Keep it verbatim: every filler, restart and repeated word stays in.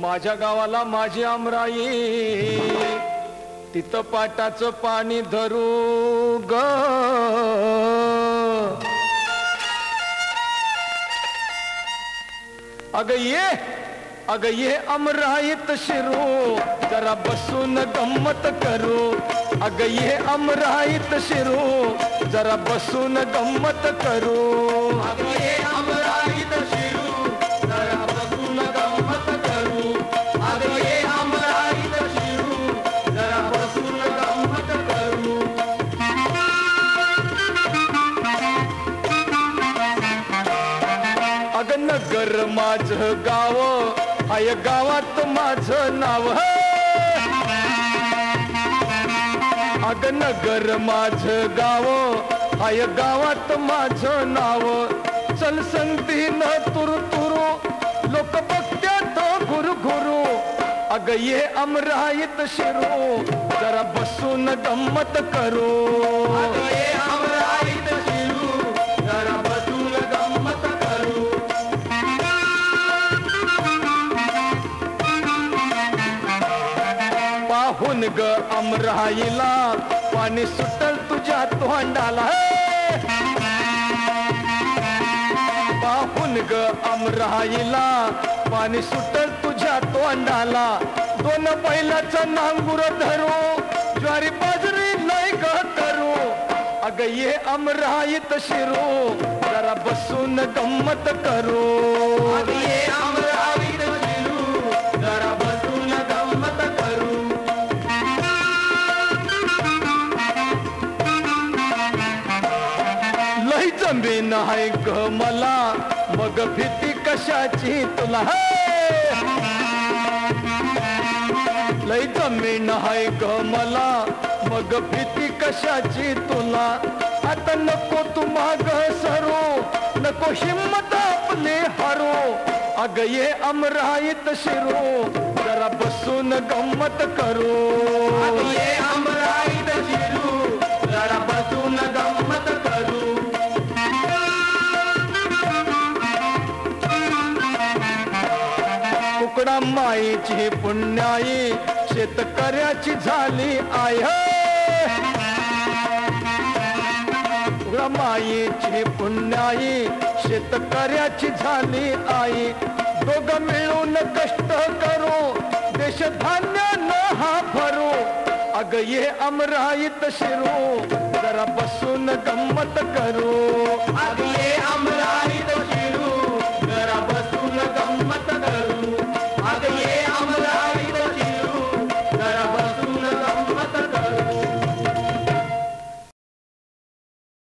माझ्या गावाला माझी आमराई, तिथं पाटाचं पाणी धरू ग. अग ये अग ये अमराईत शिरू, जरा बसून गंमत करू. अग ये अमराईत शिरू, जरा बसून गंमत करू. अग ये अमराईत शिरू, जरा बसून गंमत करू. अग ये अमराईत शिरू, जरा बसून गंमत करू. अग नगर माझं गाव, आय गावात माझं नाव. अग नगर माझं गाव, आय गावात माझं नाव. चल संगतीन तुरु तुरु, लोक बघत्यात घुरु घुरु. अग ये अमराईत शिरू, जरा बसून गंमत करू. अग ये अमराईत शिरू, जरा बसून गंमत करू. पाहून ग अमराईला, पाणी सुटल तुझ्या तोंडाला. पाहून ग अमराईला, पाणी सुटल तुझ्या तोंडाला. दोन बैलाचा नांगुर धरू, ज्वारी बाजरी नाही ग करू. अग ये अमराईत शिरू, जरा बसून गंमत करू. अग ये अमराईत शिरू, जरा बसून गंमत करू. लई जमीन आहे ग मला, मग भीती कशाची तुला. लई जमीन आहे ग मला, मग भीती कशाची तुला. आता नको तू माग सरू, नको हिम्मत आपली हारू. अग ये अमराईत शिरू, जरा बसून गंमत करू. अग ये अमराईत शिरू, जरा बसून गंमत करू. कुकडा माईची पुण्याई, शेतकऱ्याची झाली आय. कुकडा माईची पुण्याई, शेतकऱ्याची झाली आई. दोघ मिळून कष्ट करू, देश धान्य न हा भरू. अग ये अमराईत शिरू, जरा बसून गंमत करू.